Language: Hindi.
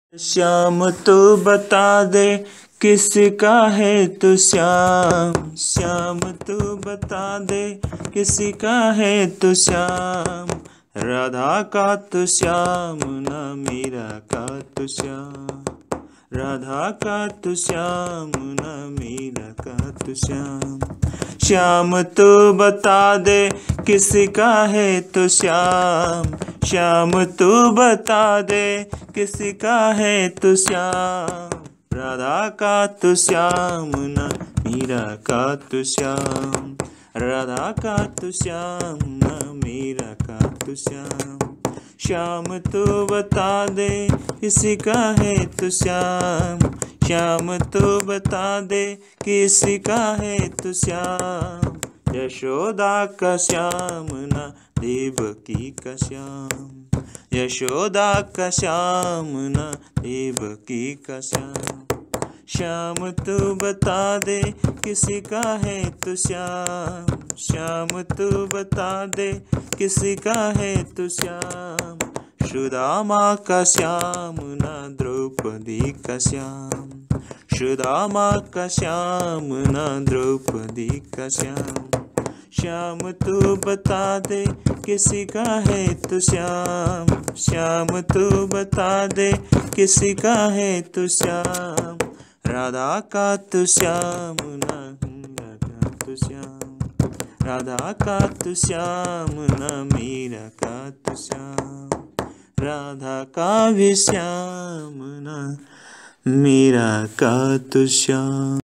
श्याम तू बता दे किसका है तू श्याम। श्याम तू बता दे किसका है तू श्याम। राधा का तू श्याम ना मीरा का तू श्याम। राधा का तू श्याम ना मीरा का तू श्याम। श्याम तू बता दे किसका है तू श्याम। श्याम तू बता दे किसका है तू श्याम। राधा का तू श्याम ना मीरा का तू श्याम। राधा का तू श्याम ना मीरा का तू श्याम। श्याम तू बता दे किसका है तू श्याम। श्याम तू बता दे किसका है तू श्याम। यशोदा का श्याम ना देवकी का श्याम। यशोदा का श्याम ना देवकी का श्याम। श्याम तू बता दे किसका है तू श्याम। श्याम तू बता दे किसका है तू श्याम। सुदामा का श्याम ना द्रौपदी का श्याम। सुदामा का श्याम ना द्रौपदी का श्याम। श्याम तू बता दे किसका है तू श्याम। श्याम तू बता दे किसका है तू श्याम। राधा का तू श्याम ना मीरा का तू श्याम। राधा का तू श्याम ना मीरा का तू श्याम। राधा का भी श्याम ना मीरा का तू श्याम।